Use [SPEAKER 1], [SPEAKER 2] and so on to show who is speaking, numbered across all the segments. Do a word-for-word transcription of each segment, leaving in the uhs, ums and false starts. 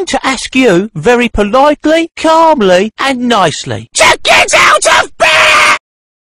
[SPEAKER 1] to ask you very politely, calmly and nicely to get out of bed!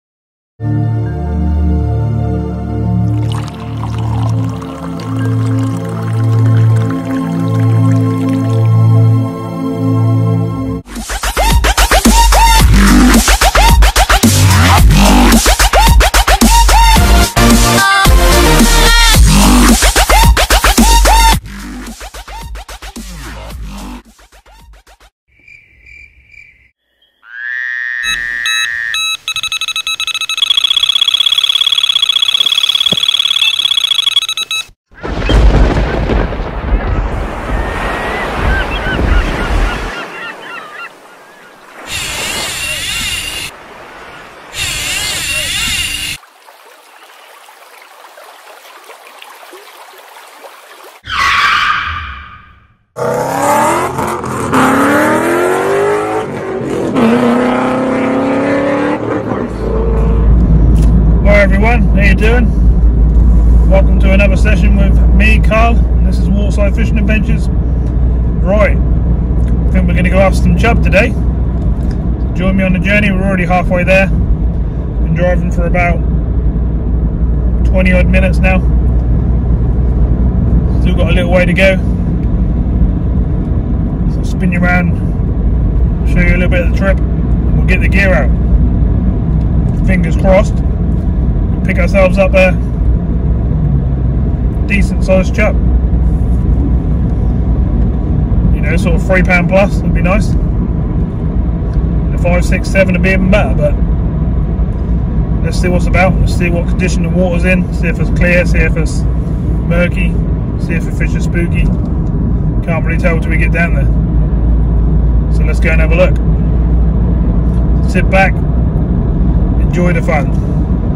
[SPEAKER 2] Everyone, how you doing? Welcome to another session with me, Carl, and this is Waterside Fishing Adventures. Right, I think we're going to go after some chub today. Join me on the journey. We're already halfway there. Been driving for about twenty odd minutes now. Still got a little way to go. So I'll spin you around, show you a little bit of the trip, and we'll get the gear out. Fingers crossed. Pick ourselves up a decent sized chub. You know, sort of three pound plus would be nice. And a five, six, seven would be even better, but let's see what's about. Let's see what condition the water's in, see if it's clear, see if it's murky, see if the fish are spooky. Can't really tell till we get down there. So let's go and have a look. Sit back, enjoy the fun.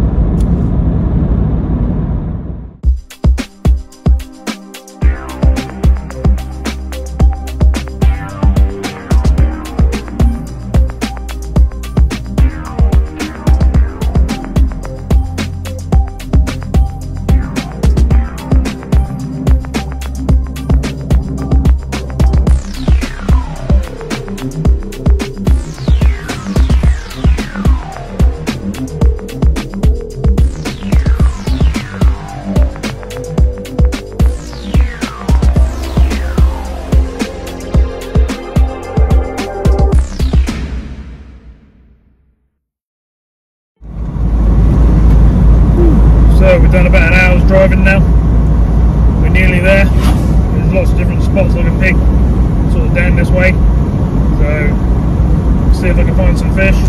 [SPEAKER 2] So we've done about an hour's driving now. We're nearly there. There's lots of different spots I can pick sort of down this way. So see if I can find some fish.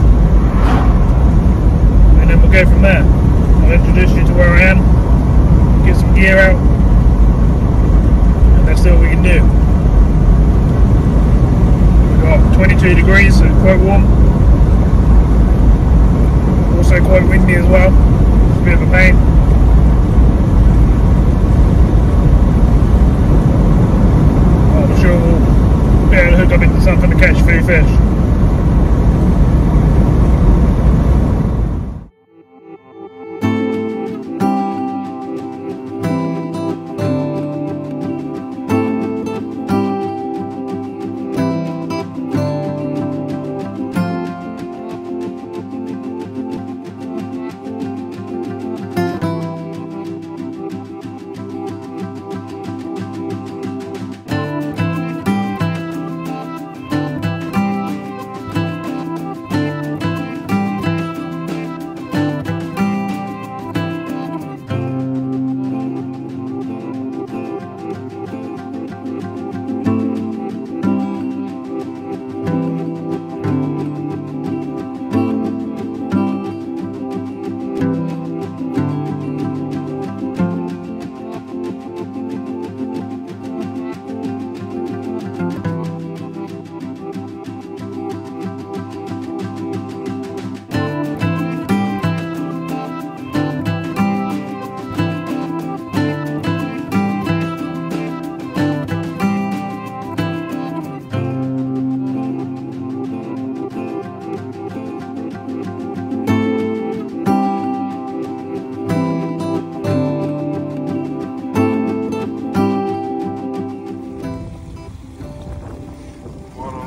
[SPEAKER 2] And then we'll go from there. I'll introduce you to where I am, get some gear out, and let's see what we can do. We've got twenty-two degrees, so it's quite warm. Also quite windy as well. It's a bit of a pain. I'm sure we'll be able to hook up into something to catch a few fish.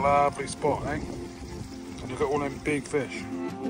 [SPEAKER 2] lovely spot, eh? Look at all them big fish.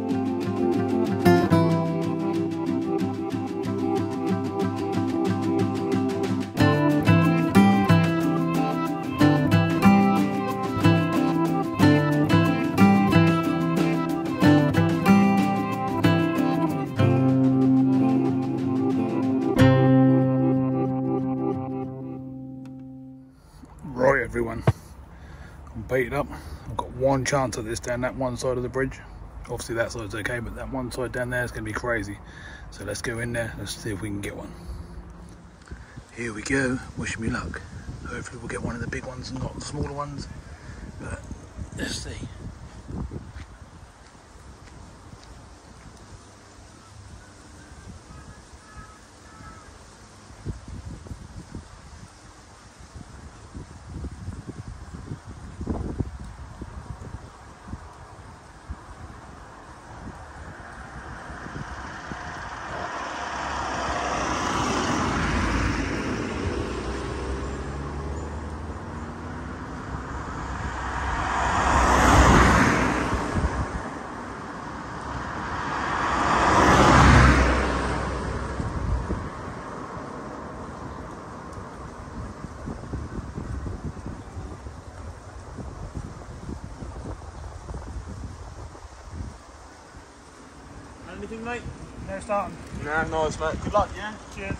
[SPEAKER 2] Right, everyone, I'm baited up. I've got one chance at this down that one side of the bridge. Obviously that side's okay, but that one side down there is going to be crazy. So let's go in there, let's see if we can get one. Here we go, wish me luck. Hopefully we'll get one of the big ones and not the smaller ones, but let's see. Anything, mate? No starting?
[SPEAKER 3] No, nice, mate. Good luck, yeah?
[SPEAKER 2] Cheers.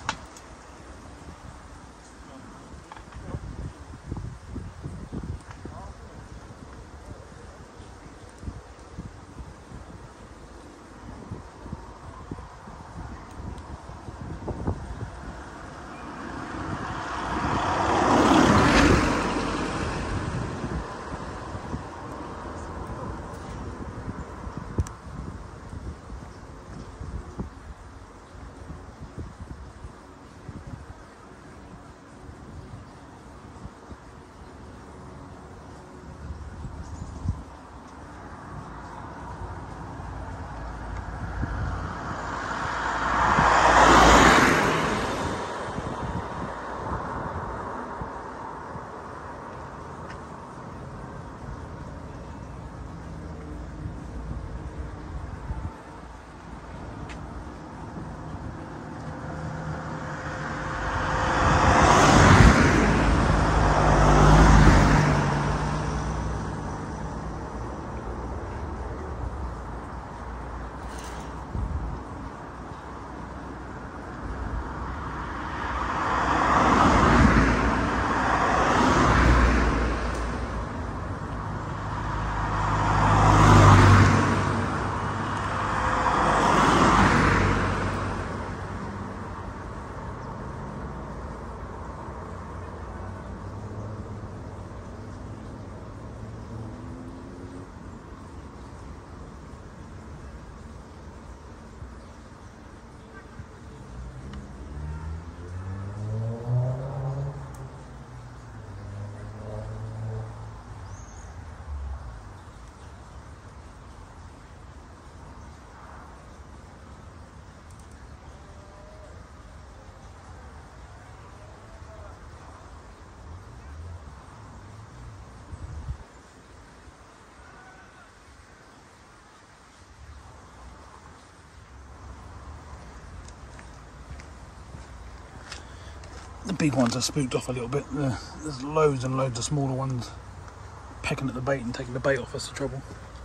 [SPEAKER 2] The big ones are spooked off a little bit. There's loads and loads of smaller ones pecking at the bait and taking the bait off. That's the trouble.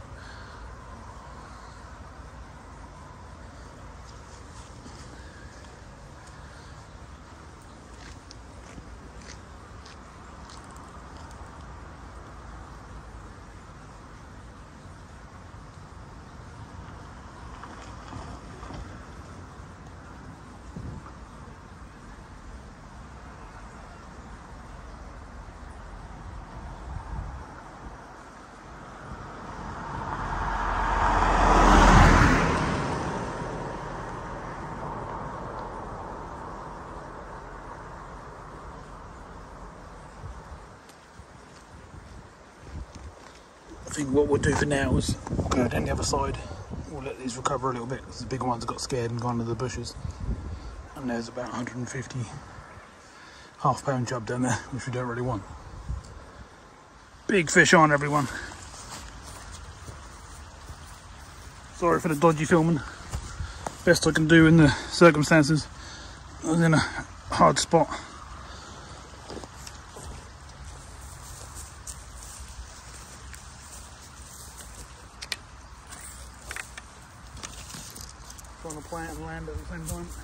[SPEAKER 2] I think what we'll do for now is we'll go down the other side. We'll let these recover a little bit because the bigger ones got scared and gone into the bushes. And there's about one hundred fifty 50 half pound chub down there, which we don't really want. Big fish on, everyone. Sorry for the dodgy filming. Best I can do in the circumstances. I was in a hard spot. Trying to plant and land at the same time.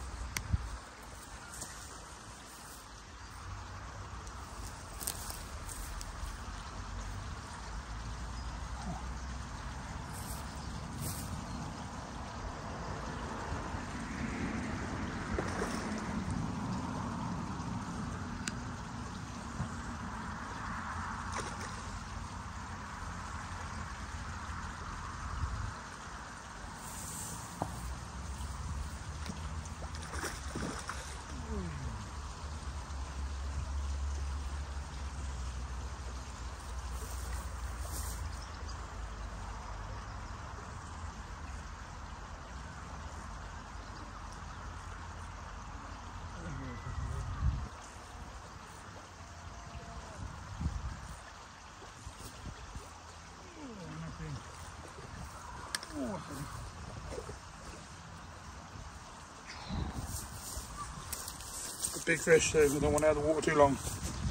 [SPEAKER 2] Big fish, so we don't want to have the water too long.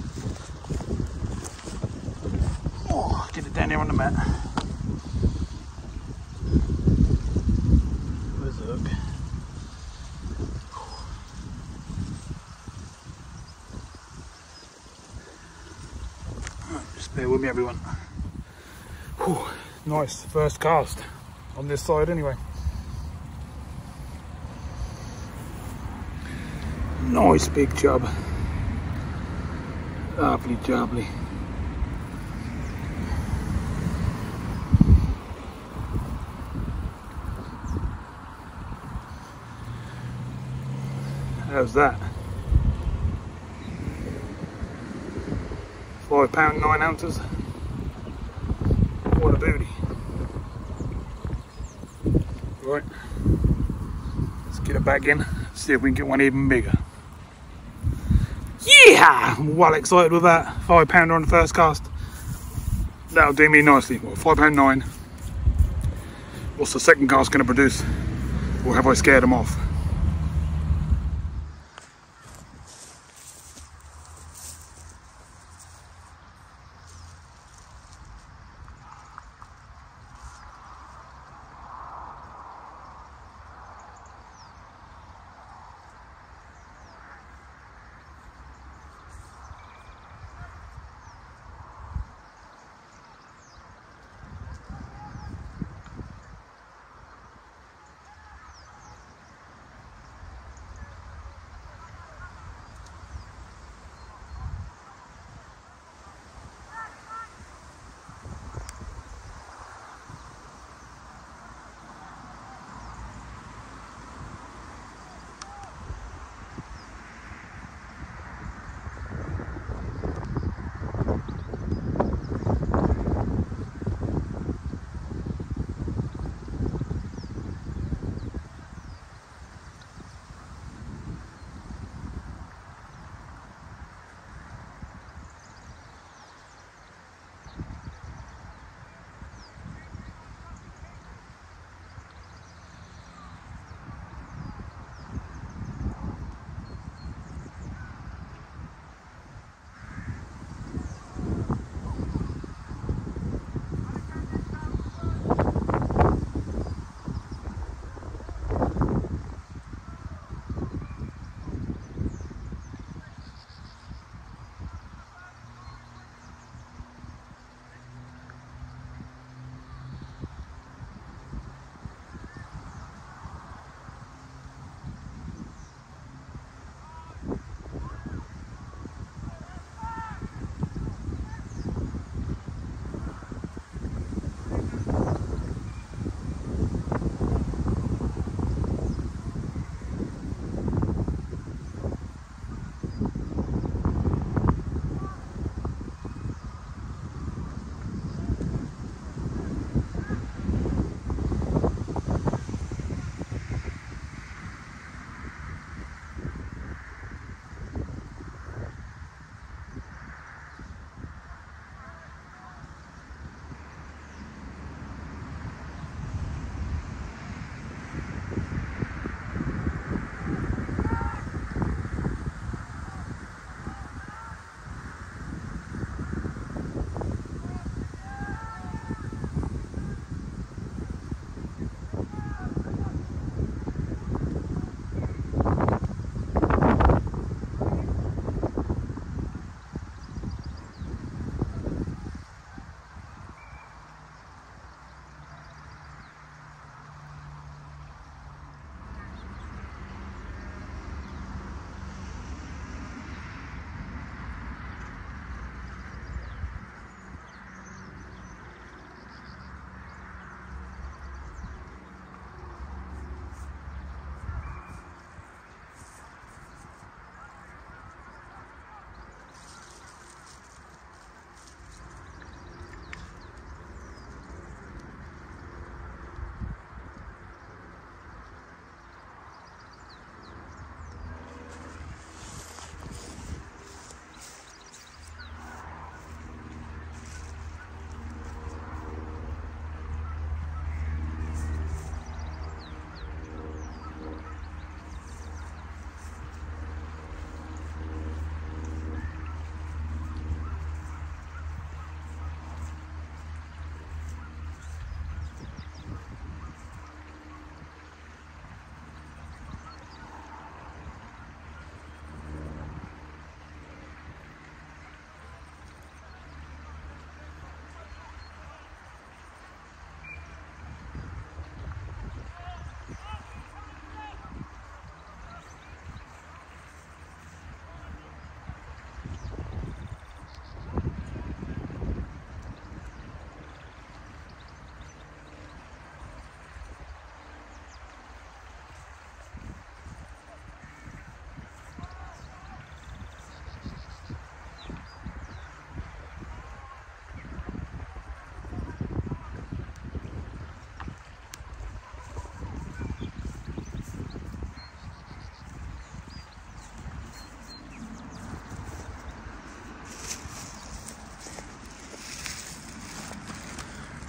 [SPEAKER 2] Oh, get it down here on the mat. Where's the hook? Right, just bear with me, everyone. Whew, nice first cast on this side, anyway. Nice big chub. Lovely jubbly. How's that? Five pound nine ounces. What a beauty. Right. Let's get it back in. See if we can get one even bigger. Yeah! I'm well excited with that. Five pounder on the first cast. That'll do me nicely. Well, five pound nine. What's the second cast going to produce? Or have I scared them off?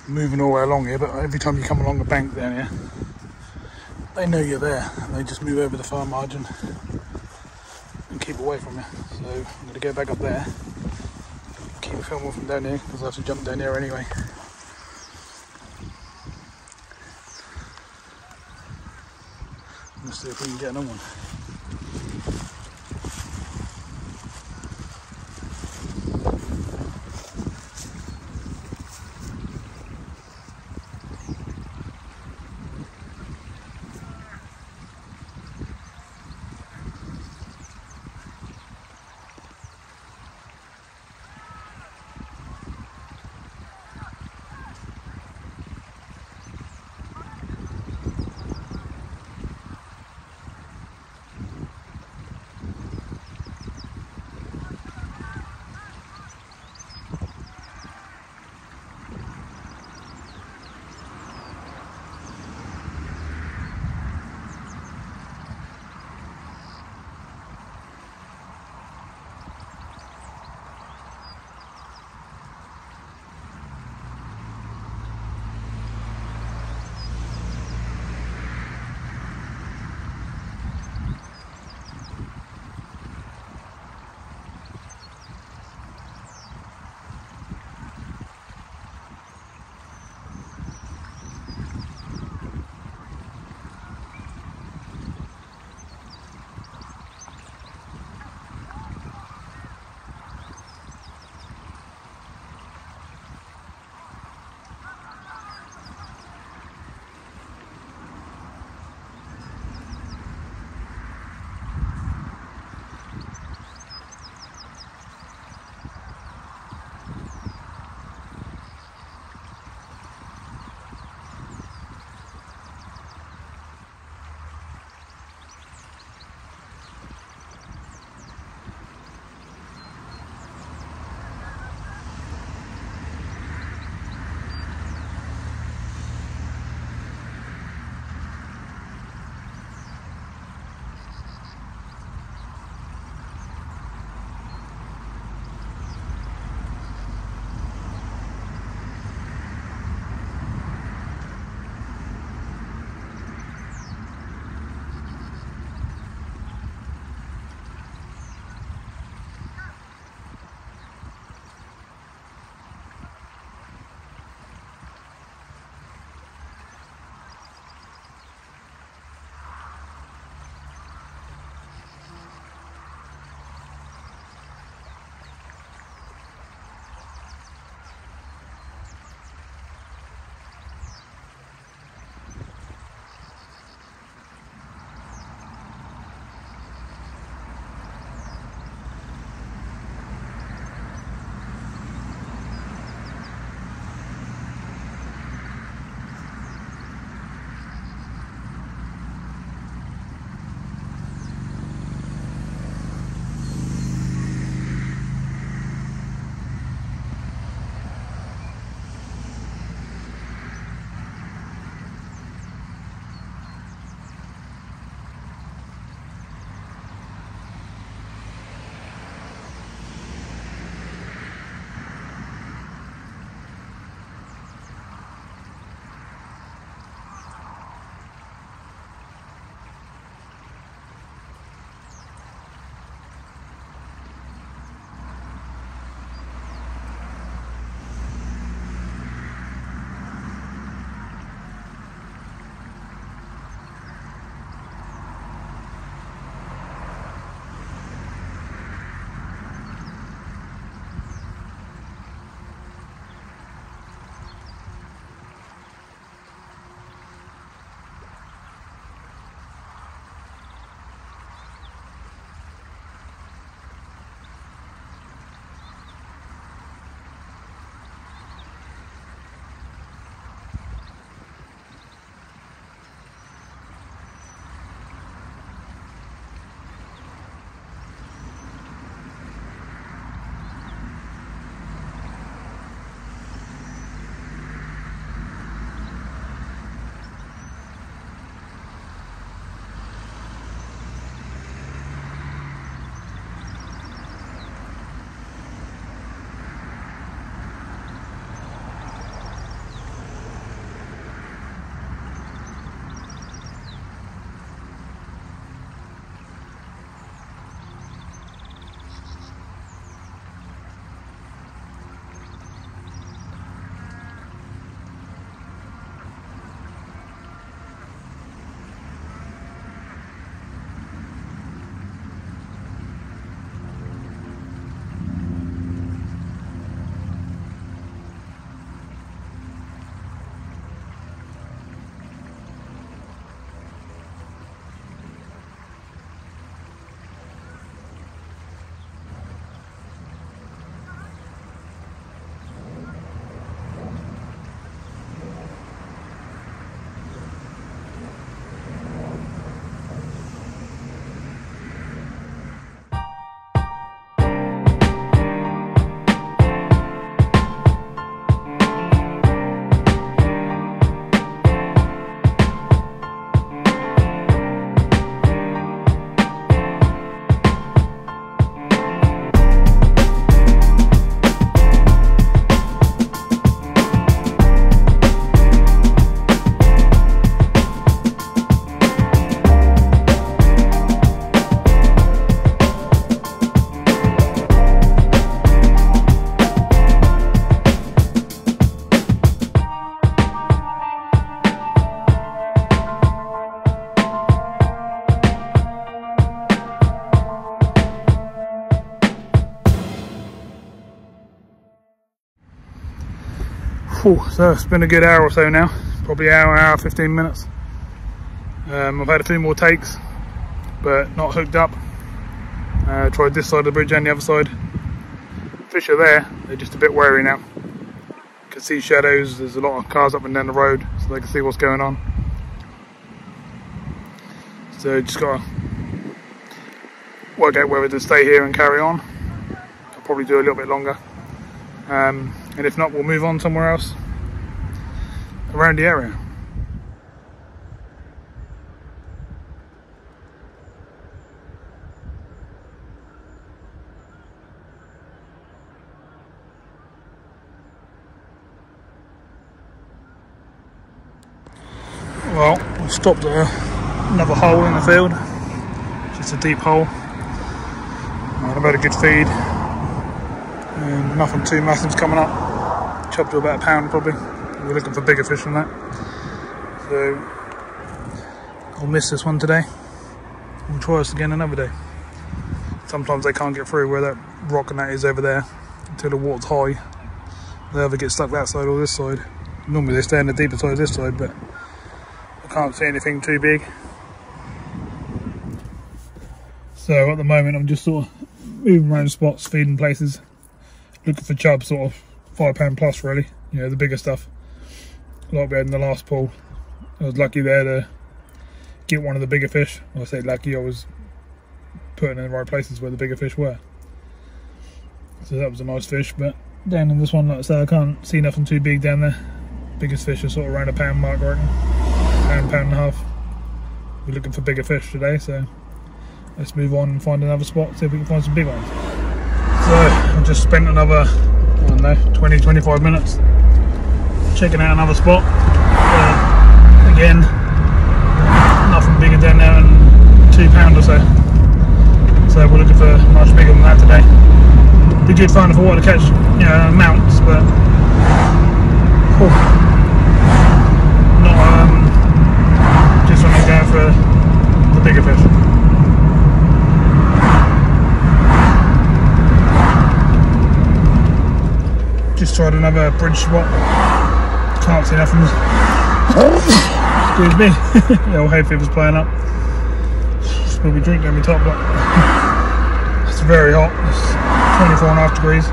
[SPEAKER 2] moving all the way along here, but every time you come along the bank down here, they know you're there and they just move over the far margin and keep away from you. So I'm going to go back up there, keep filming from down here because I have to jump down here anyway. Let's see if we can get another one. Whew, so it's been a good hour or so now, probably hour, hour, fifteen minutes. Um, I've had a few more takes, but not hooked up. Uh, tried this side of the bridge and the other side. Fish are there, they're just a bit wary now. You can see shadows, there's a lot of cars up and down the road, so they can see what's going on. So just gotta work out whether to stay here and carry on. I'll probably do a little bit longer. Um, and if not, we'll move on somewhere else around the area. Well, we stopped at another hole in the field, just a deep hole. And I've had a good feed, and nothing too massive's coming up. Chub to about a pound probably. We're looking for bigger fish than that. So I'll miss this one today. We'll try this again another day. Sometimes they can't get through where that rock and that is over there until the water's high. They either get stuck that side or this side. Normally they stay on the deeper side this side, but I can't see anything too big. So at the moment I'm just sort of moving around spots, feeding places, looking for chub, sort of five pound plus really, you know, the bigger stuff. Like we had in the last pool, I was lucky there to get one of the bigger fish. When I say lucky, I was putting in the right places where the bigger fish were. So that was a nice fish, but down in this one, like I say, I can't see nothing too big down there. Biggest fish are sort of around a pound mark, I reckon. Pound, pound and a half. We're looking for bigger fish today, so let's move on and find another spot, see if we can find some big ones. So I've just spent another, I don't know, twenty to twenty-five minutes checking out another spot. Uh, again, nothing bigger down there than two pound or so. So we're looking for much bigger than that today. Be good fun if I wanted to catch, you know, mounts, but oh, not um, just when I'm going for the bigger fish. Just tried another bridge spot. Can't see nothing. Excuse me. The old hay fever's playing up. Spill me drink down my top, but it's very hot. It's twenty-four and a half degrees.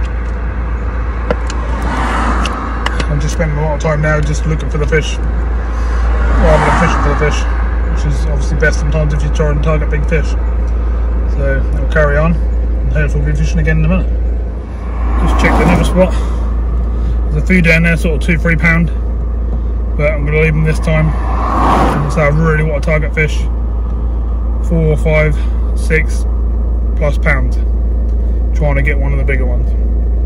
[SPEAKER 2] I'm just spending a lot of time now just looking for the fish rather than fishing for the fish, which is obviously best sometimes if you try and target big fish. So I'll carry on and hopefully we'll be fishing again in a minute. Just checked another spot. There's a few down there, sort of two, three pound, but I'm going to leave them this time. So I really want to target fish four, five, six plus pounds. Trying to get one of the bigger ones.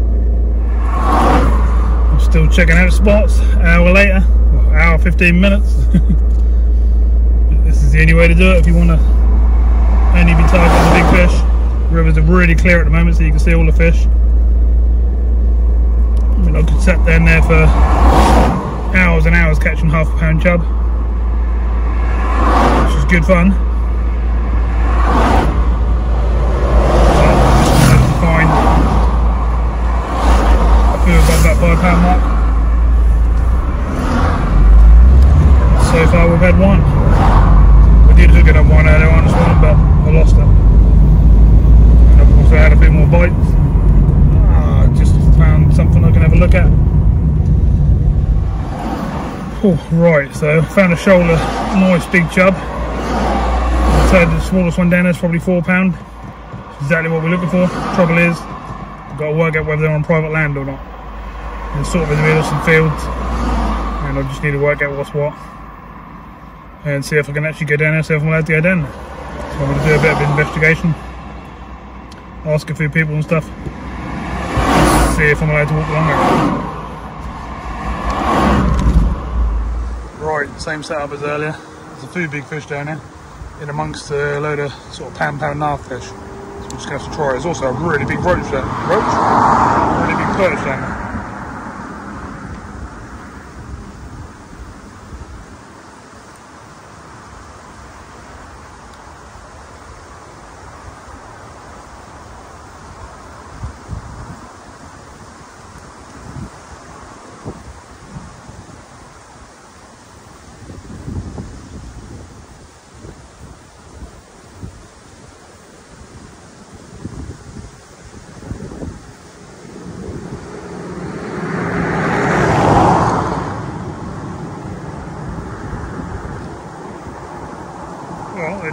[SPEAKER 2] I'm still checking out spots. An hour later, well, hour fifteen minutes. This is the only way to do it if you want to only be targeting the big fish. Rivers are really clear at the moment, so you can see all the fish. I mean, I could sit down there for hours and hours catching half a pound chub, which is good fun. Find a few above that five pound mark. So far we've had one. We did hook it up one earlier on this one, but I lost it. And I've also had a few more bites. Ah, just found something I can have a look at. Oh, right, so found a shoulder, nice big chub. So the smallest one down there is probably four pound. Exactly what we're looking for. Trouble is, we've got to work out whether they're on private land or not. They're sort of in the middle of some fields, and I just need to work out what's what and see if I can actually go down there, see if I'm allowed to go down there. So I'm going to do a bit of investigation, ask a few people and stuff, see if I'm allowed to walk along there. Right, same setup as earlier. There's a few big fish down there, in amongst a load of sort of pound, pound and a half fish. So we're just going to have to try. There's also a really big roach there. Roach? A really big perch down there.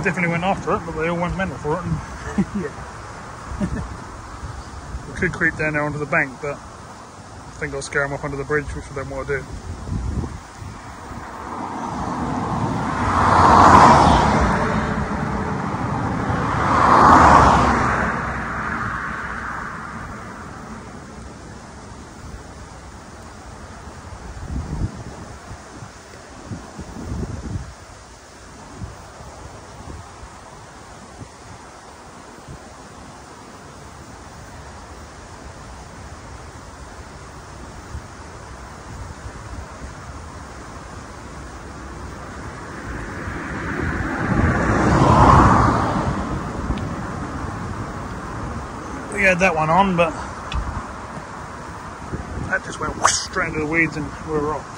[SPEAKER 2] definitely went after it, but they all went mental for it. And yeah. We could creep down there onto the bank, but I think I'll scare them off under the bridge, which I don't want to do. We had that one on, but that just went whoosh, straight into the weeds and we were off.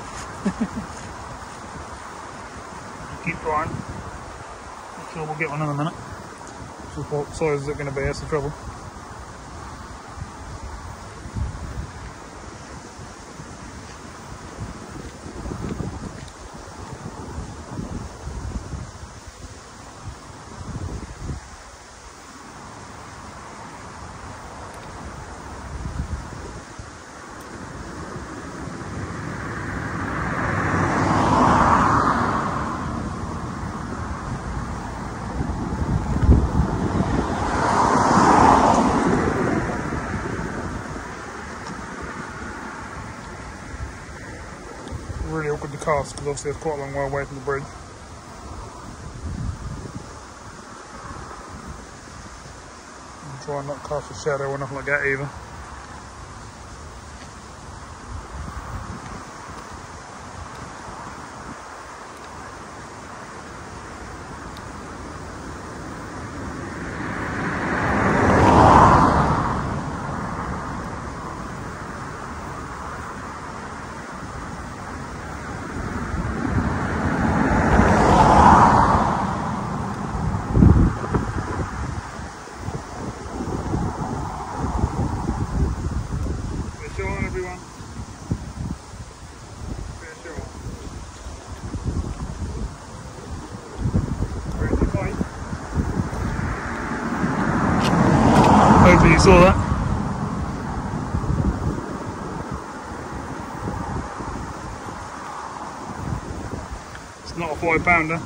[SPEAKER 2] Keep trying. I'm sure we'll get one in a minute. So what size is it going to be? That's the trouble. Really awkward to cast because obviously it's quite a long way away from the bridge. I'm trying not to cast a shadow or nothing like that either. Everyone. Hopefully you saw that. It's not a five pounder.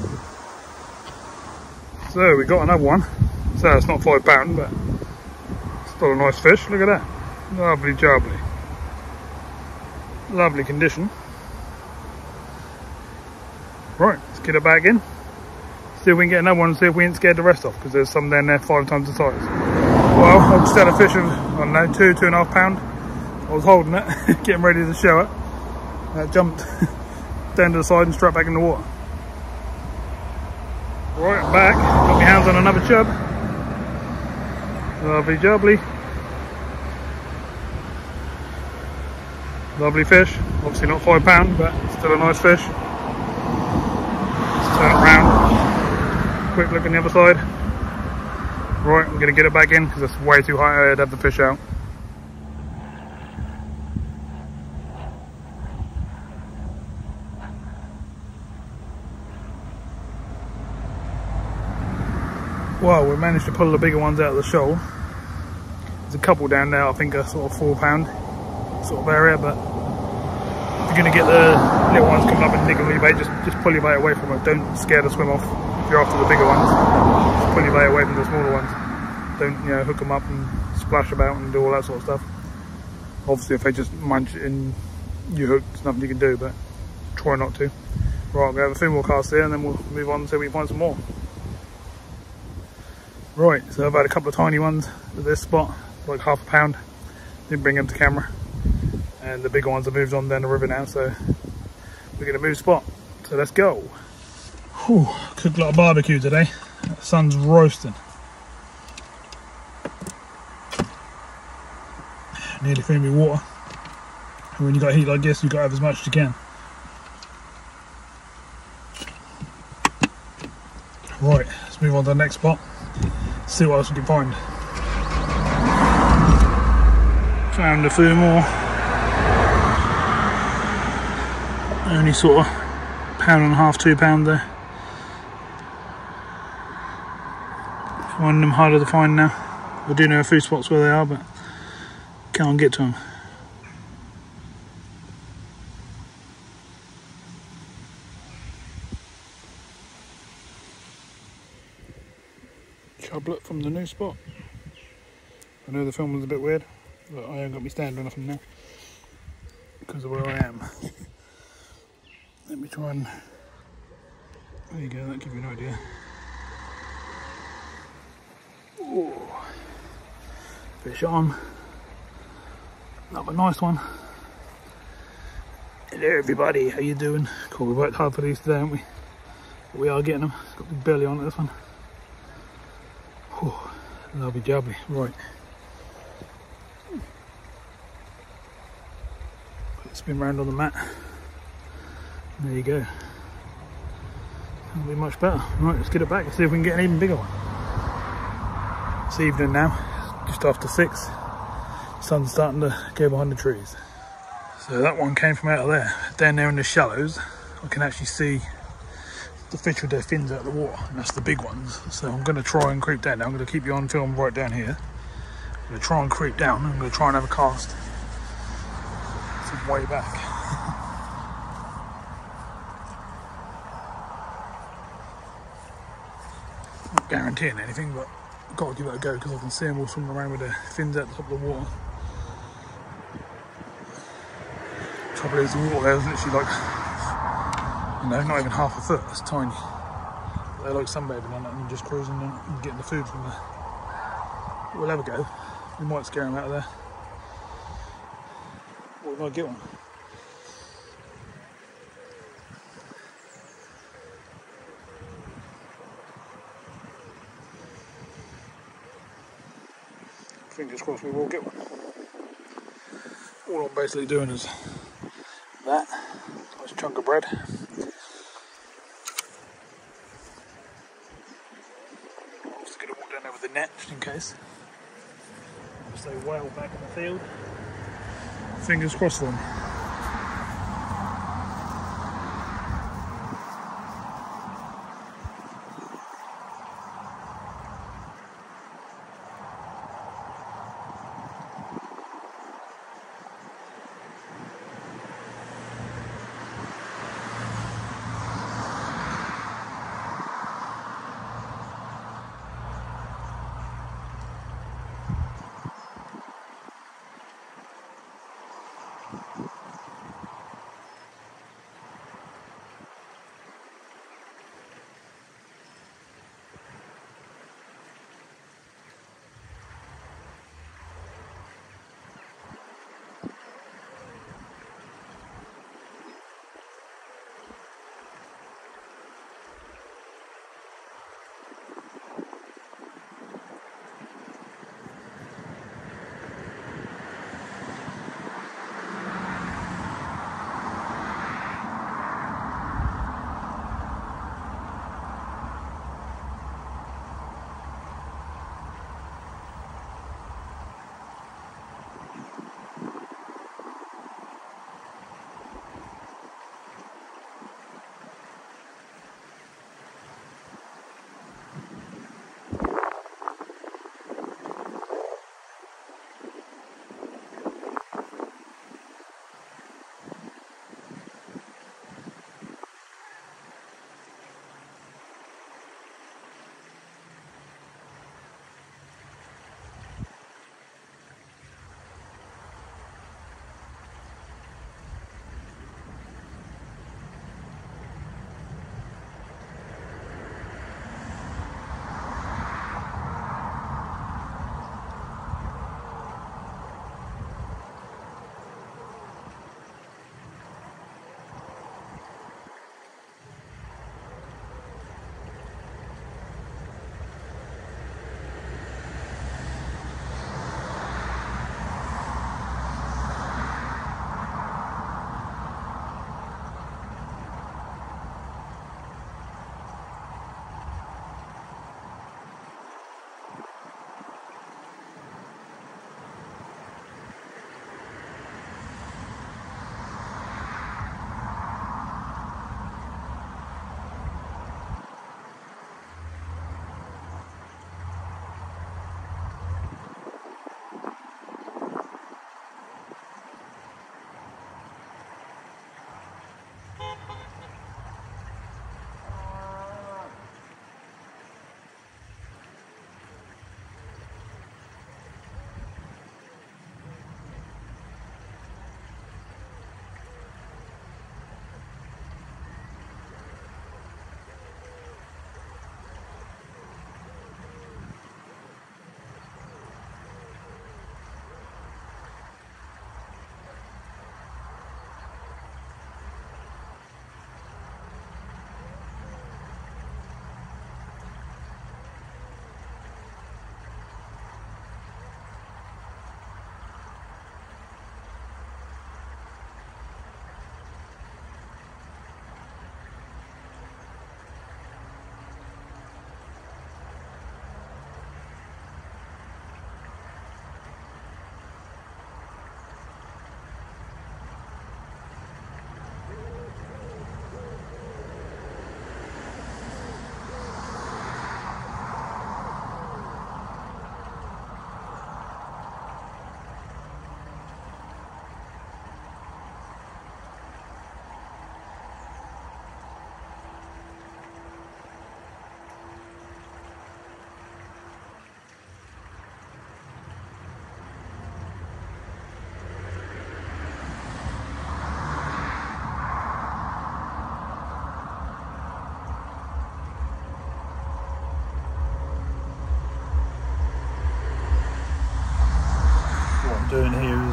[SPEAKER 2] So we got another one. So it's not five pound, but still a nice fish. Look at that. Lovely jubbly. Lovely condition. Right, let's get it back in. See if we can get another one and see if we ain't scared the rest off, because there's some down there five times the size. Well, I've just had a fish of, I don't know, two, two and a half pound. I was holding it, getting ready to show it. And it jumped down to the side and straight back in the water. Right, I'm back. Got my hands on another chub. Lovely jubbly. Lovely fish, obviously not five pound, but still a nice fish. Let's turn it round. Quick look on the other side. Right, I'm going to get it back in because it's way too high to have the fish out. Well, we managed to pull the bigger ones out of the shoal. There's a couple down there, I think are sort of four pound sort of area, but if you're going to get the little ones coming up and niggling your bait, just, just pull your bait away from it. Don't scare the swim off if you're after the bigger ones. Just pull your bait away from the smaller ones. Don't, you know, hook them up and splash about and do all that sort of stuff. Obviously if they just munch in your hook, there's nothing you can do, but try not to. Right, I'm going to have a few more casts here and then we'll move on until we find some more. Right, so I've had a couple of tiny ones at this spot, like half a pound. Didn't bring them to camera. And the bigger ones have moved on down the river now, so we're going to move spot. So let's go. Whew, cooked a lot of barbecue today. The sun's roasting. Nearly filled me water. And when you got heat like this, you've got to have as much as you can. Right, let's move on to the next spot. See what else we can find. Found a few more. Only sort of pound and a half, two pound there. Finding them harder to find now. I do know a few spots where they are, but can't get to them. Chublet from the new spot. I know the film was a bit weird, but I haven't got me stand or nothing now because of where I am. Let me try and... There you go, that'll give you an idea. Ooh. Fish on. Another nice one. Hello everybody, how you doing? Cool, we worked hard for these today, haven't we? But we are getting them. It's got the belly on it, this one. Ooh, lovely jubbly. Right. Spin round on the mat. There you go. That'll be much better. Right, let's get it back and see if we can get an even bigger one. It's evening now, just after six. Sun's starting to go behind the trees. So that one came from out of there. Down there in the shallows, I can actually see the fish with their fins out of the water, and that's the big ones. So I'm going to try and creep down now. I'm going to keep you on film right down here. I'm going to try and creep down. I'm going to try and have a cast some way back. Not guaranteeing anything, but I've got to give it a go because I can see them all swimming around with their fins at the top of the water. The trouble is, the water there is literally like, you know, not even half a foot. It's tiny. They're like sunbathing on it and just cruising and getting the food from there. We'll have a go. We might scare them out of there. Or we might get one. Fingers crossed we will get one. All I'm basically doing is that. Nice chunk of bread. I'm just going to walk down there with the net just in case. Stay well back in the field. Fingers crossed then.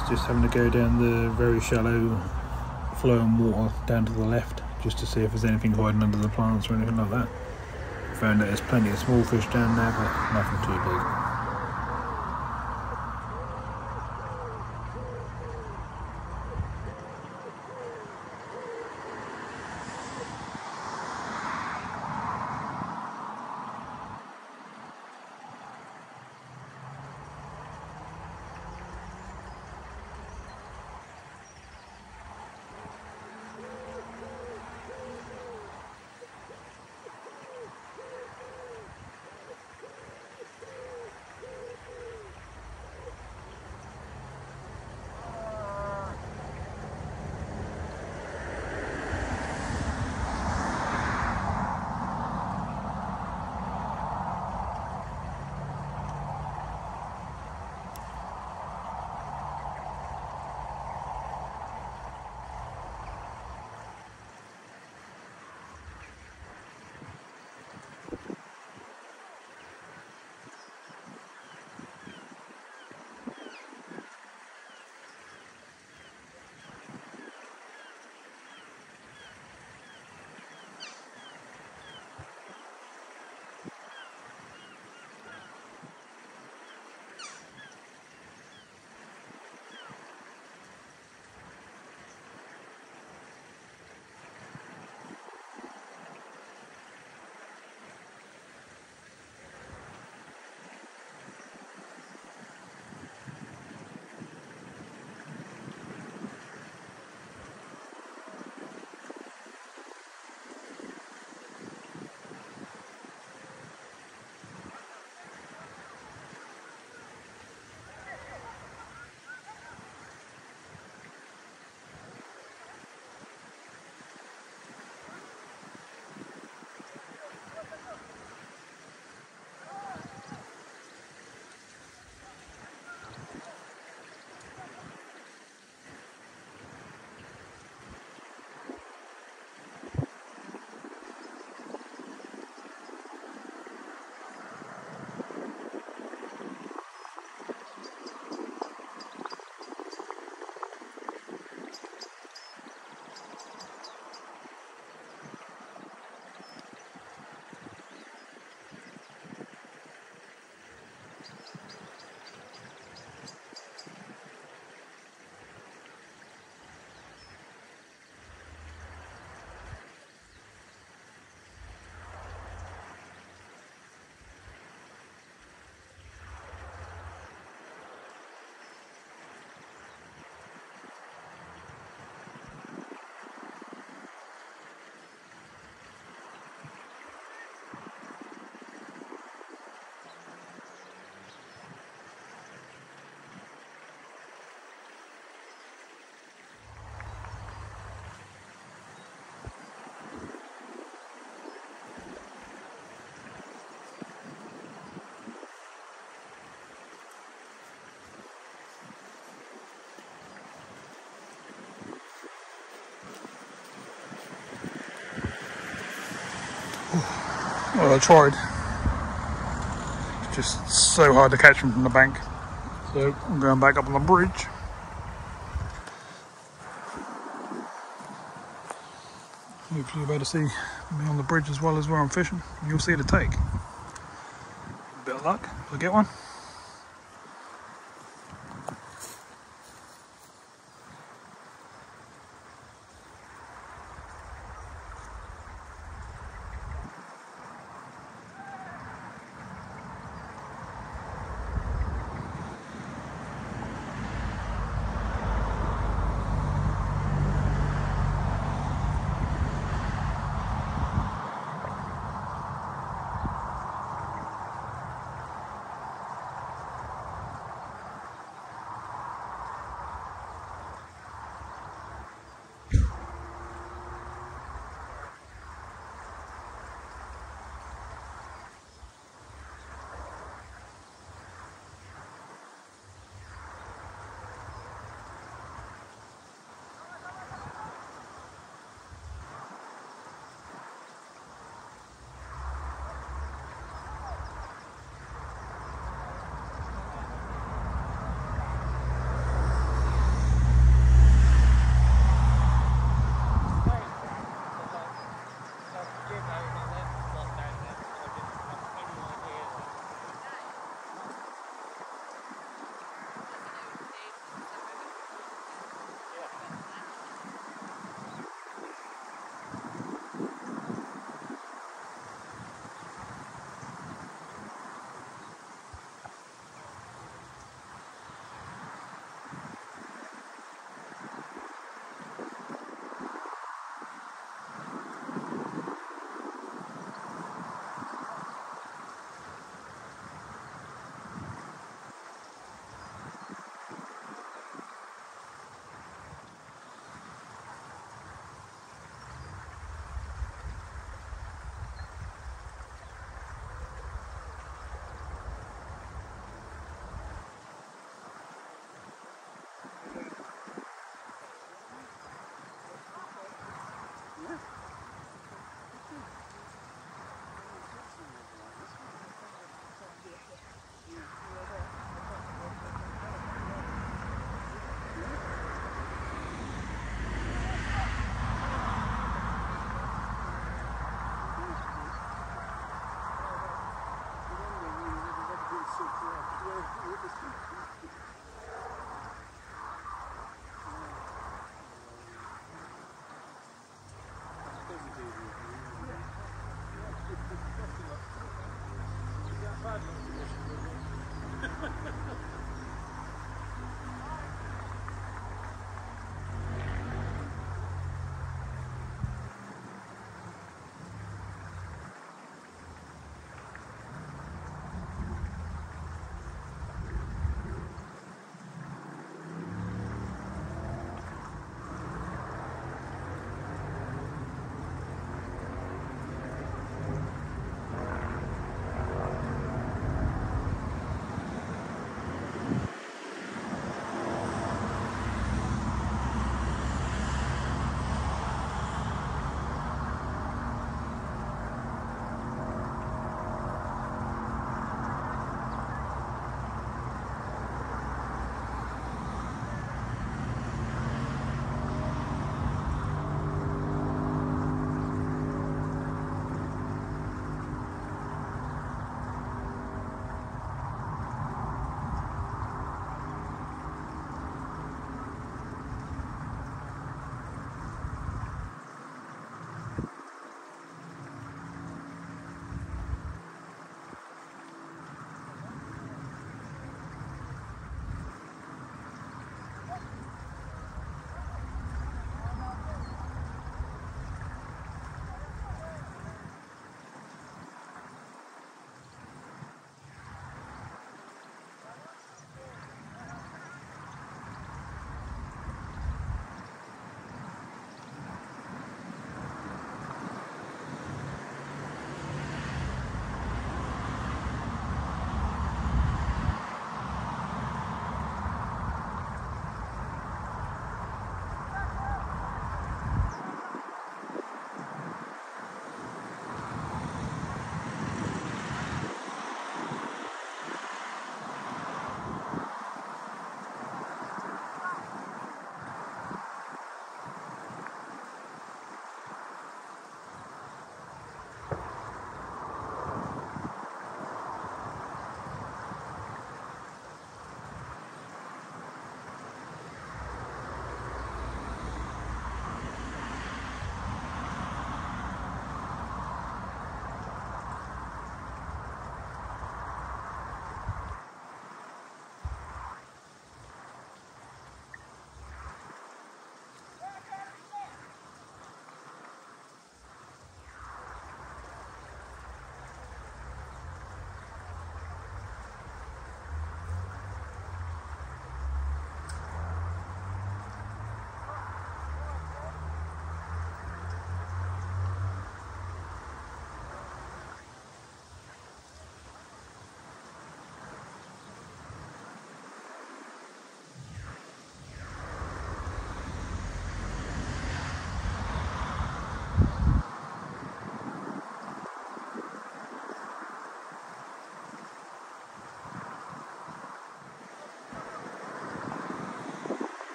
[SPEAKER 2] just having to go down the very shallow flowing water down to the left just to see if there's anything hiding under the plants or anything like that. Found that there's plenty of small fish down there, but nothing too big. Well, I tried. It's just so hard to catch them from the bank. So I'm going back up on the bridge. Hopefully you'll be able to see me on the bridge as well as where I'm fishing. You'll see the take. A bit of luck, if I get one.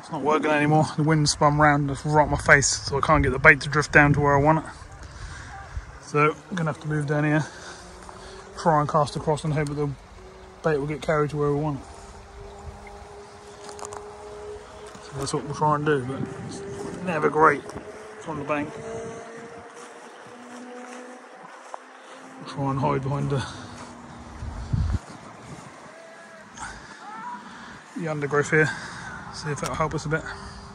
[SPEAKER 2] It's not working anymore. The wind's spun round just right in my face, so I can't get the bait to drift down to where I want it. So I'm gonna have to move down here, try and cast across and hope that the bait will get carried to where we want it. So that's what we'll try and do, but it's never great on the bank. We'll try and hide behind the, the undergrowth here, see if that'll help us a bit.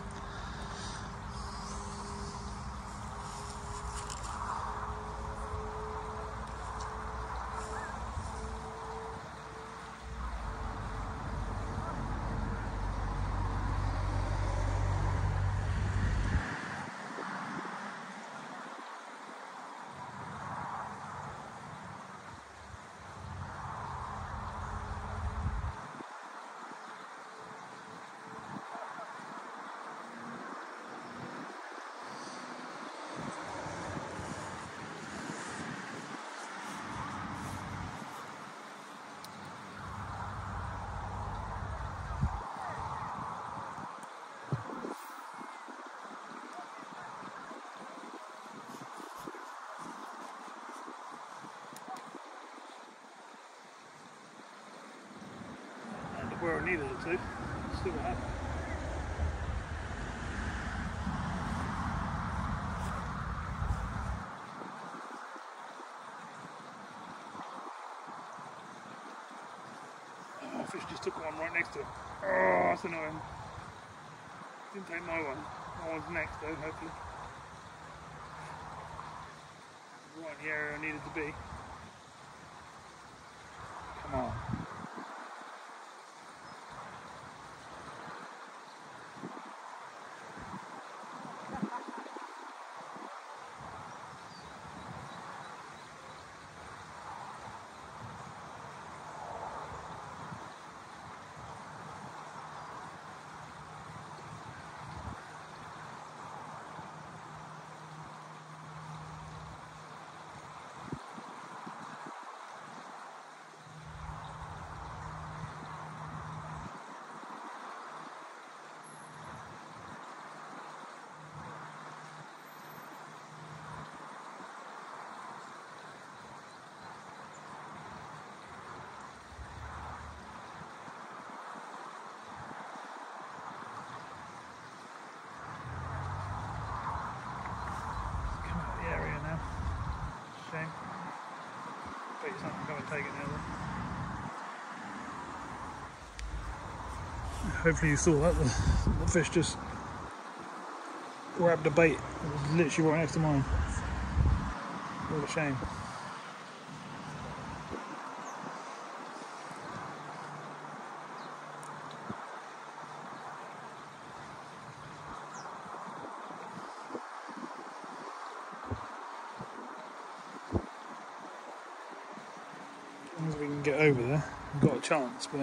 [SPEAKER 2] Where I needed it to. See what happens. Oh, fish just took one right next to it. Oh, that's annoying. Didn't take my one. My one's next though, hopefully. Right in the area I needed to be. Come on. Shame. Bet you something come and take it now then. Hopefully you saw that. The, the fish just grabbed the bait. It was literally right next to mine. What a shame. As long as we can get over there, we've got a chance, but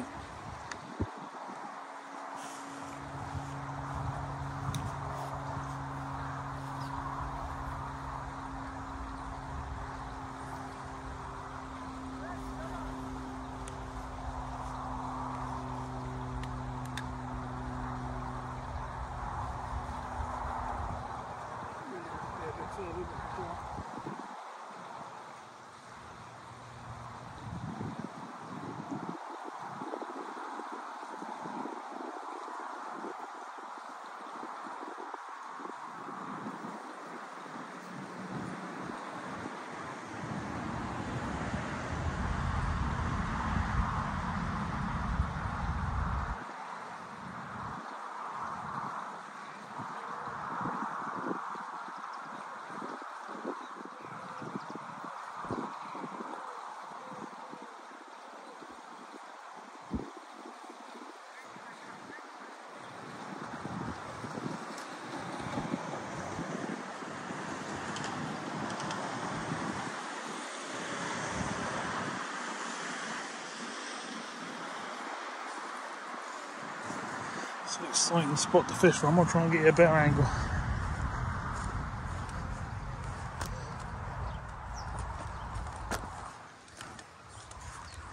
[SPEAKER 2] it's an exciting spot to fish from. I'll try and get you a better angle.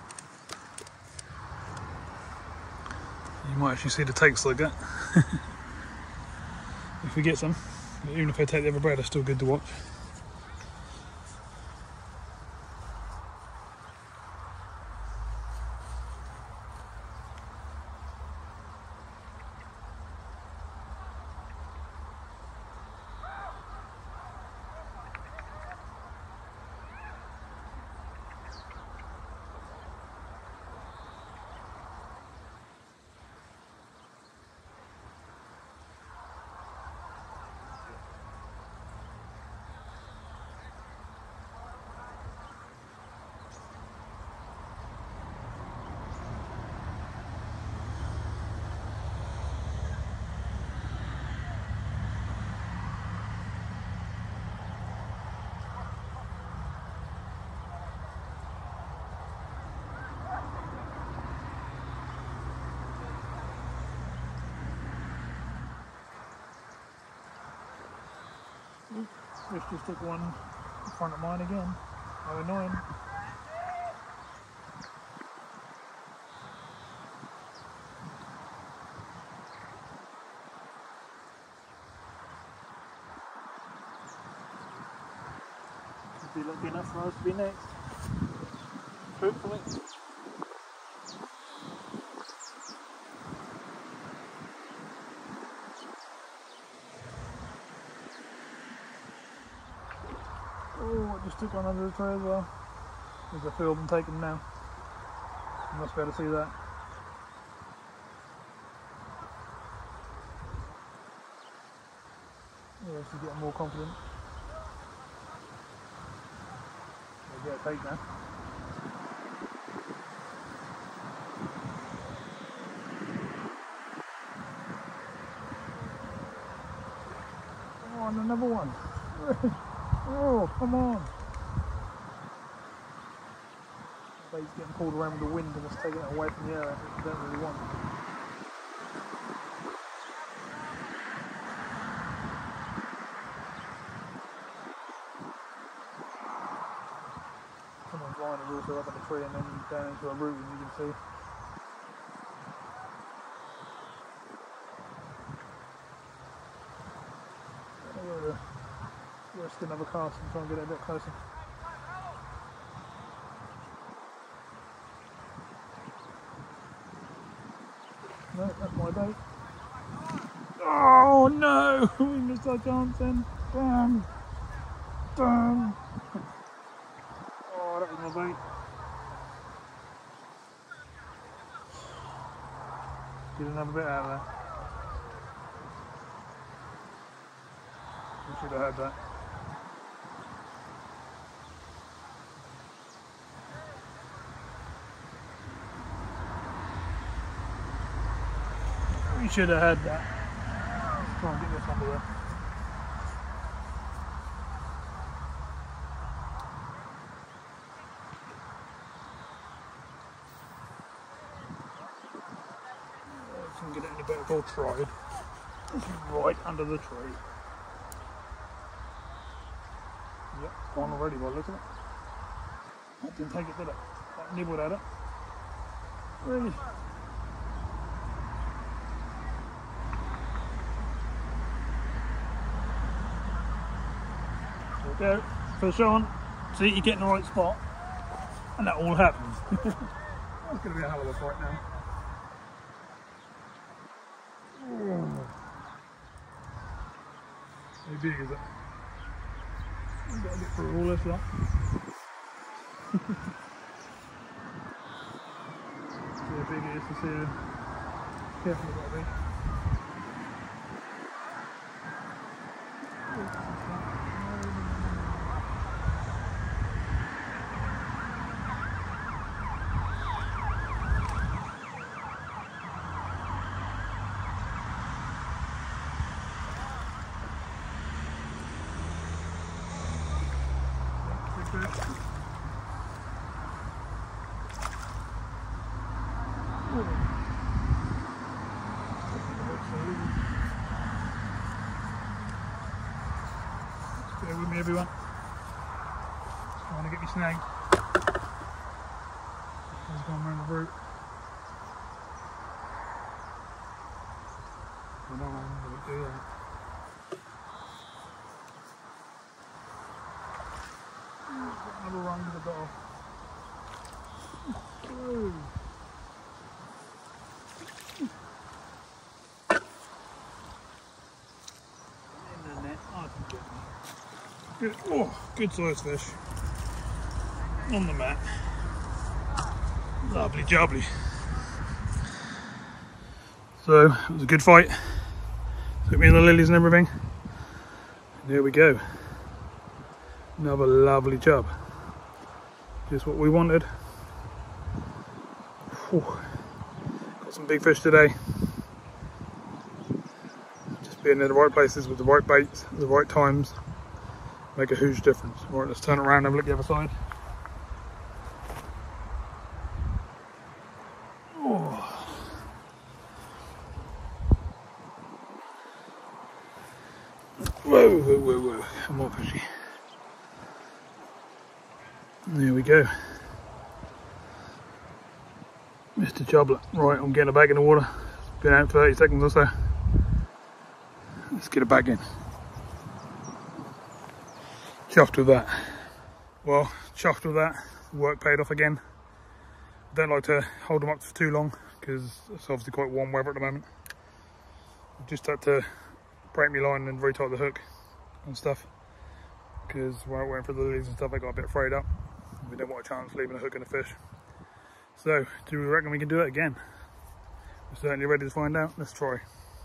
[SPEAKER 2] You might actually see the takes like that. if we get some. Even if they take the other bread, they're still good to watch. Fish just took one in front of mine again. How annoying. Could be lucky enough for us to be next. Hopefully. Oh, I just took one under the tray as well. There's a film and taken now. You must be able to see that. Yeah, she's getting more confident. I'll get a take now. Oh, and another one. Oh, come on. The bait's getting pulled around with the wind and it's taking it away from the air, which you don't really want. Someone's line is also up in the tree and then down into a root, and you can see. Rest another cast and try and get it a bit closer. No, that's my bait. Oh no! We missed our chance then. Damn! Damn! Oh, that was my bait. Get another bit out of there. We should have had that. We should have had that. Let's try and get this under there. Let's try and get it in a bit of all tried. This is right under the tree. Yep, gone already by the look at it. That didn't take it, did it? That nibbled at it. Really? There we go, fish on, see you get in the right spot, and that all happens. That's going to be a hell of a fight now. Oh. How big is it? We've got to get through all this lot. See how big it is to see how careful it's got to be. Bear with me, everyone. Just trying to get me snagged. He's going around the root. I don't know how to do that. Good, oh, good sized fish on the mat. Lovely jubbly. So it was a good fight. Took me in the lilies and everything. And there we go. Another lovely chub. Just what we wanted. Whew. Got some big fish today. Just being in the right places with the right baits at the right times make a huge difference. Alright, let's turn it around and have a look at the other side. Oh. Whoa, whoa, whoa, whoa. And more fishy. There we go. Mister Chublet. Right, I'm getting it back in the water. It's been out thirty seconds or so. Let's get it back in. Chuffed with that. Well, chuffed with that. Work paid off again. I don't like to hold them up for too long because it's obviously quite warm weather at the moment. I've just had to break my line and retight the hook and stuff because when I went for the lilies and stuff I got a bit frayed up. We didn't want a chance leaving a hook in a fish. So, do we reckon we can do it again? We're certainly ready to find out. Let's try.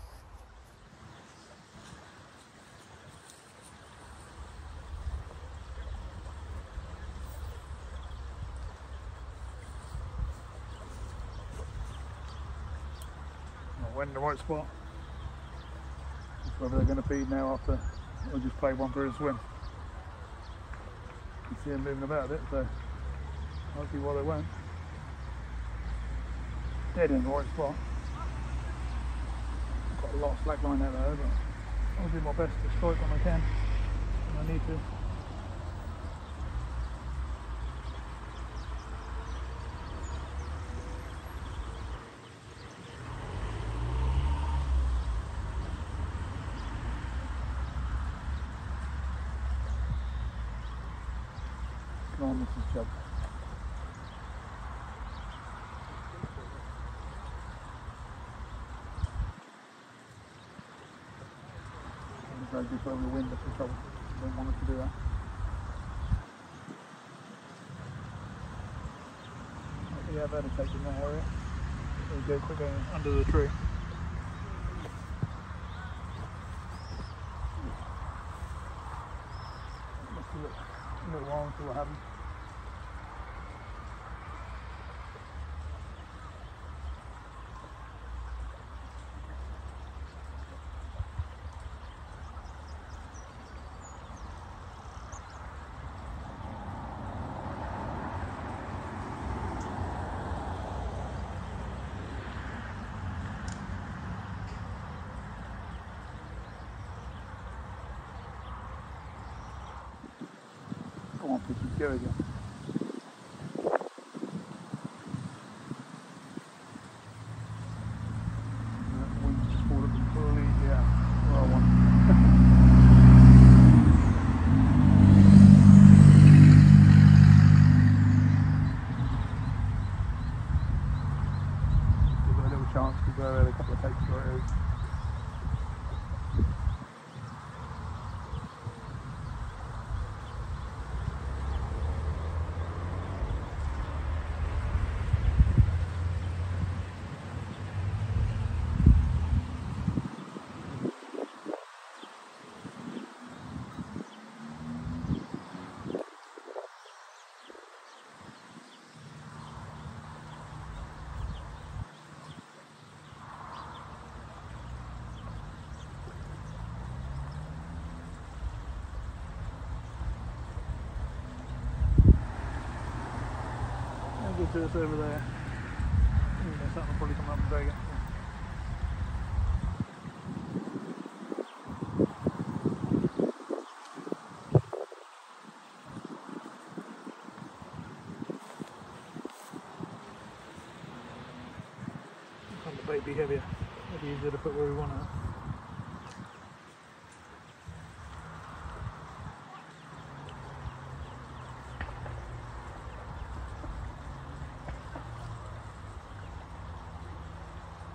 [SPEAKER 2] We're in the right spot. Just whether they're going to feed now after I just played one through the swim. You can see them moving about a bit, so I'll see why they won't. Dead in the right spot. Got a lot of slack line out there, but I'll do my best to strike when I can, when I need to. Come on, Missus Chub. I'm going to go over the wind, that's the trouble. I don't want it to do that. I think I've had to take in that area. There we go, quick going under the tree. Let's do it a little while until what happens. Come on, fishes, go again. That wind's just pulled up completely, yeah, where I want. Give it a little chance because I had a couple of takes where it is. Get to us over there. Ooh, there's something will probably come up and drag it. Can the bait be heavier? It'll be easier to put where we want it.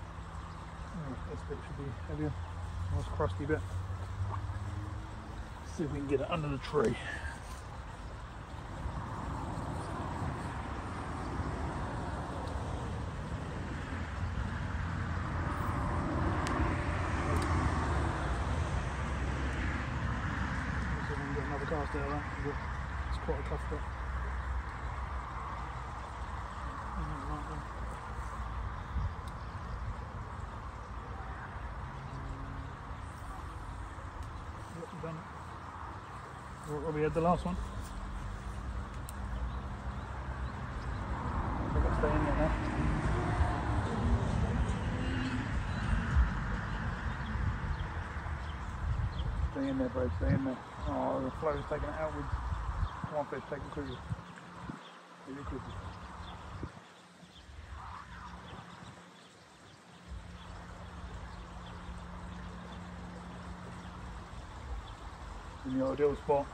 [SPEAKER 2] This bit should be heavier, nice crusty bit. See if we can get it under the tree. See if we can get another cast out of that. It's quite a tough bit. Done it. Where we had the last one. I've got to stay in there now. Stay in there, bro, stay in there. Oh, the flow is taking it outwards. One fish taking quickly. Really quickly. In the ideal spot.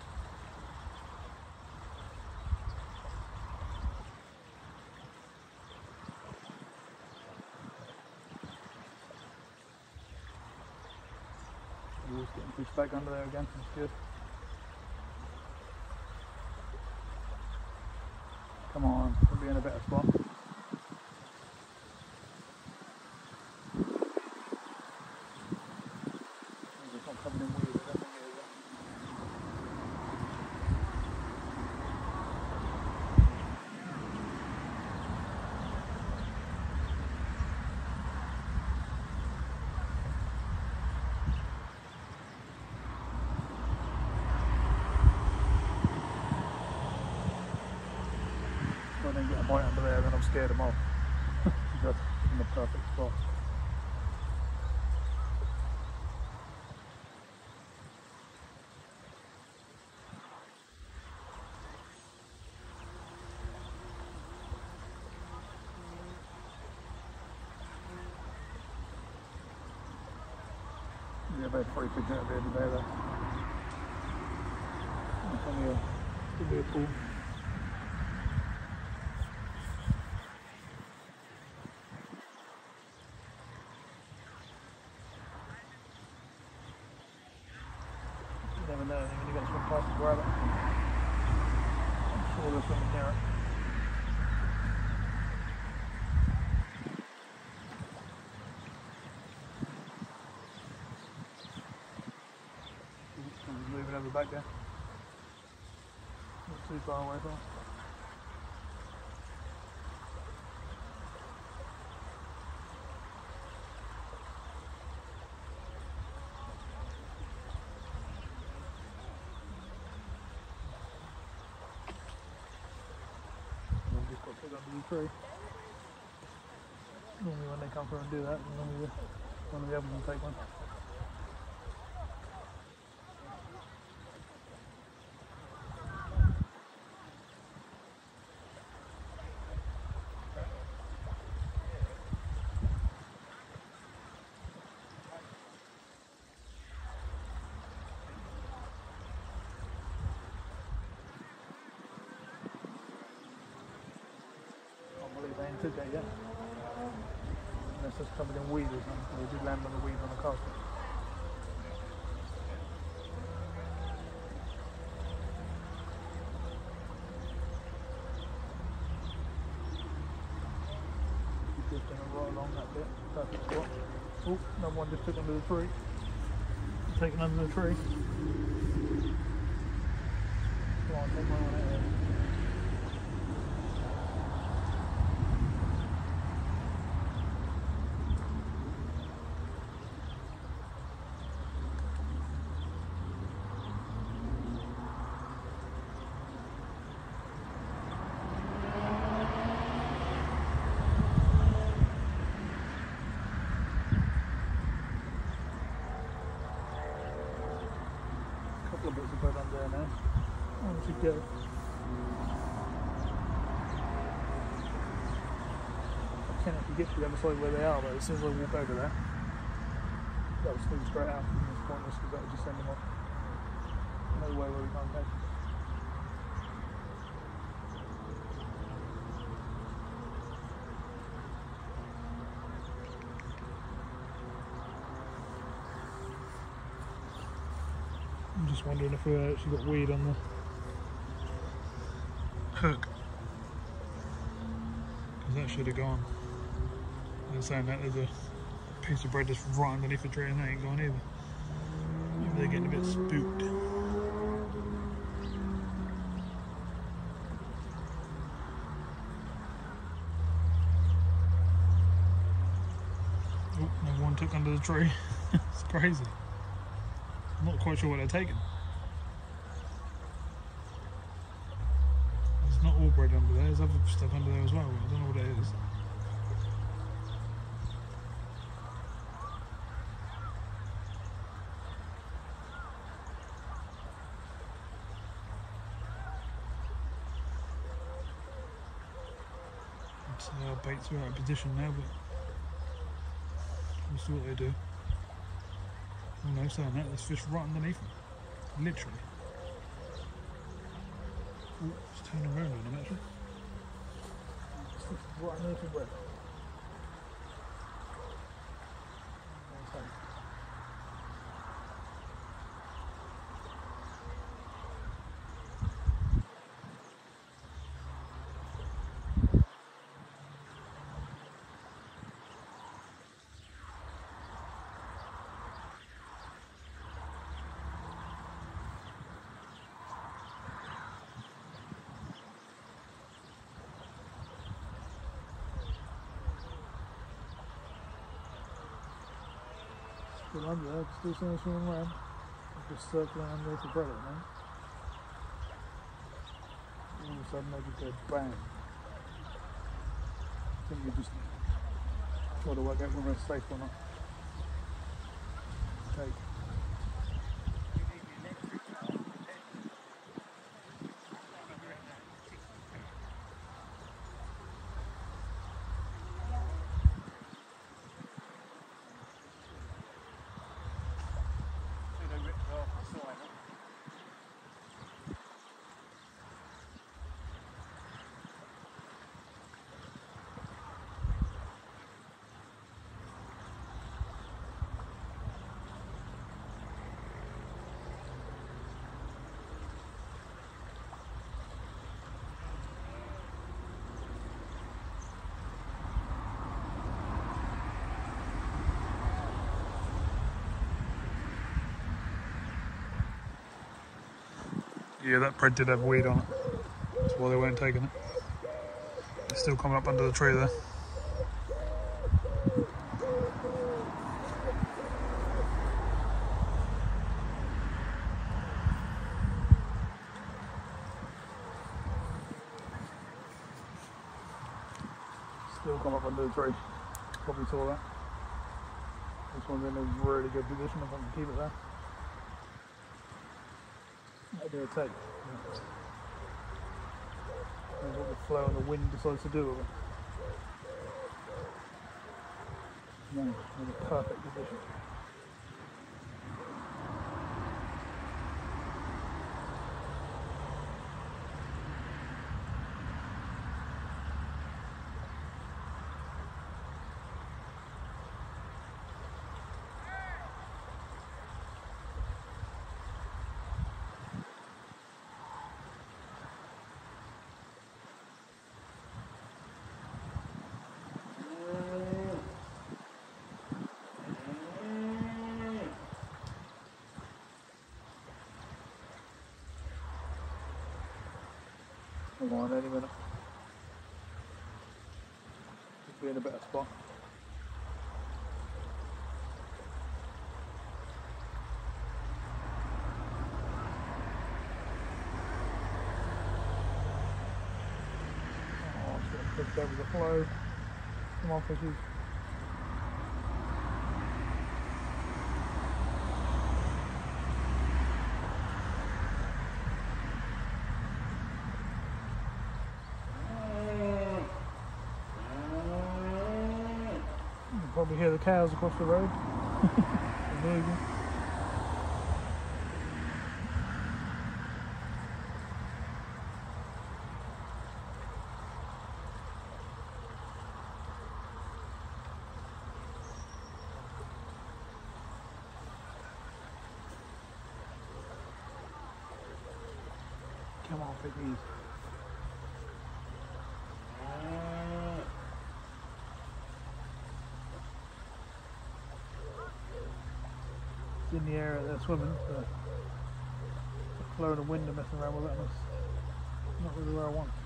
[SPEAKER 2] We're just getting fish back under there again, that's good. Come on, we'll be in a better spot. It's not covered in weed, I don't think it is. If I don't get a bite under there, then I'm scared them off. Just in the perfect spot. Yeah, about three fish out of there today though. It's only a, could be a pool. You never know, when you've got to swim past the grab it. I'm sure they're swimming near it. Just moving over back there. Not too far away from it. Just got put under the tree. Normally when they come through and do that, normally one of the others will take one. They ain't took that yet. Unless it's covered in weed or something. They did land on the weed on the cast. Keep drifting right along that bit. Perfect spot. Oh, another one just took under the tree. Taken under the tree. Come on, take my one out there. Couple of bits of bread on there now. On we go. I can't actually get to the other side where they are, but as soon as I walk over there, that will swing straight out. It's pointless because that will just send them off. No way where we can't go. I'm just wondering if we actually got weed on the hook, because that should have gone. They're saying that there's a piece of bread that's right underneath the tree and that ain't gone either. Maybe they're getting a bit spooked. Oh, no one took under the tree. It's crazy. I'm not quite sure what they're taking. There's not all bread under there, there's other stuff under there as well. I don't know what it is. So our baits are out of position now, but we'll see what they do. Oh no, saying that, there's fish right underneath them. Literally. Oh, it's turning around on them actually. Right underneath the bread. Still under there, still seeing us swimming around. Just circling underneath the bread at the moment. All of a sudden they just go bang. I think we just try to work out whether it's safe or not. Take. Yeah, that bread did have weed on it. That's why they weren't taking it. It's still coming up under the tree there. Still come up under the tree. Probably saw that. This one's in a really good position if I can keep it there. Maybe a take. Yeah. That's what the flow and the wind decides to do with it. No, in a perfect position. Come on, any minute. Could be in a better spot. Oh, it's getting pushed over the flow. Come on, fishes. Probably hear the cows across the road. Moving. Come on, piggies. It's in the area they're swimming, so blowing the wind and messing around with it, and it's not really where I want.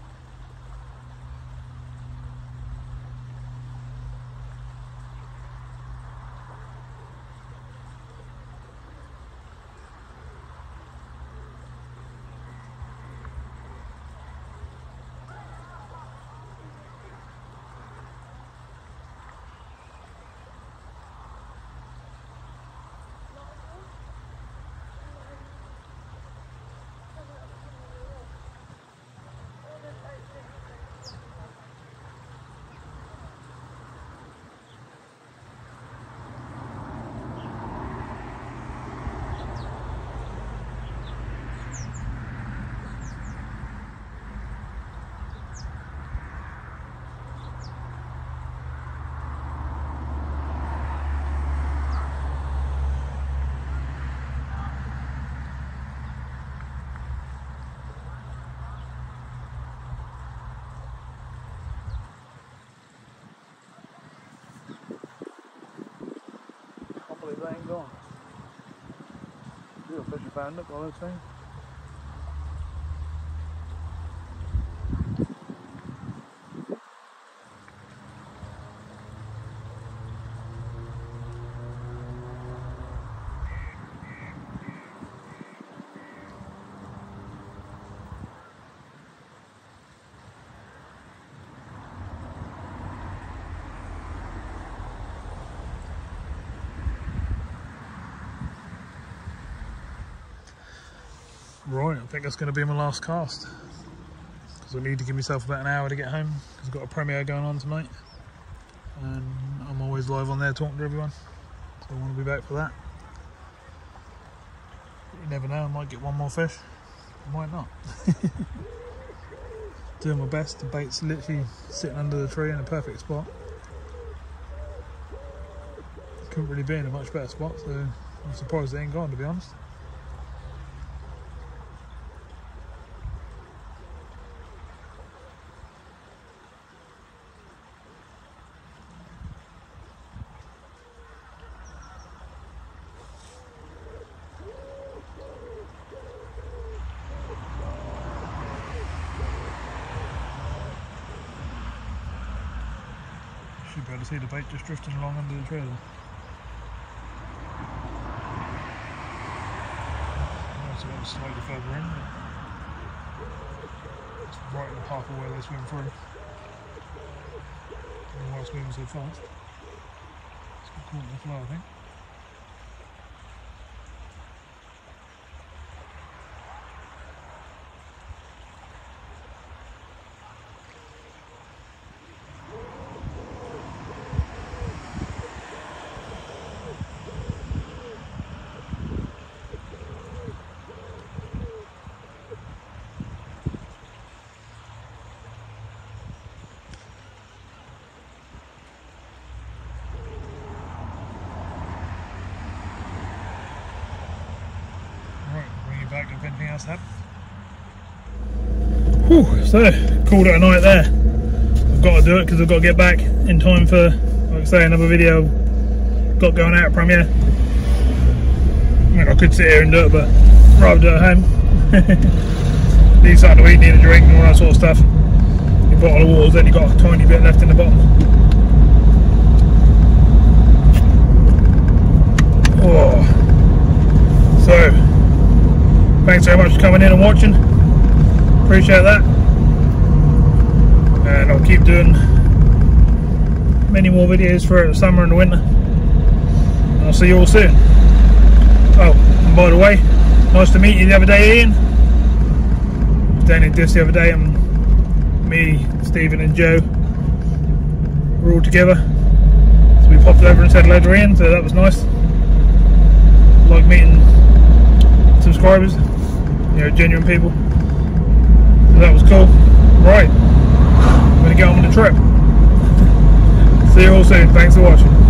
[SPEAKER 2] They ain't gone. Real fish I found, look, all those things. Right, I think that's going to be my last cast, because I need to give myself about an hour to get home, because I've got a premiere going on tonight, and I'm always live on there talking to everyone, so I want to be back for that. But you never know, I might get one more fish, I might not. Doing my best, the bait's literally sitting under the tree in a perfect spot. Couldn't really be in a much better spot, so I'm surprised they ain't gone, to be honest. Should be able to see the bait just drifting along under the trailer. Also got to slightly further in, but it's right in the path of where they swim through. And whilst moving so fast, it's got caught in the flow, I think. Back if anything else happened. Whew, so called it a night there. I've got to do it because I've got to get back in time for, like I say, another video I've got going out at premiere. I mean, I could sit here and do it, but I'd rather do it at home. Need something to eat, need a drink and all that sort of stuff. Your bottle of water, then you've got a tiny bit left in the bottom. Oh. So thanks very much for coming in and watching, appreciate that, and I'll keep doing many more videos for the summer and the winter, and I'll see you all soon. Oh, and by the way, nice to meet you the other day, Ian. I was down in this the other day and me, Stephen and Joe were all together, so we popped over and said hello to Ian, so that was nice. Like meeting subscribers, you know, genuine people. So that was cool. Right, I'm going to get on with the trip. See you all soon. Thanks for watching.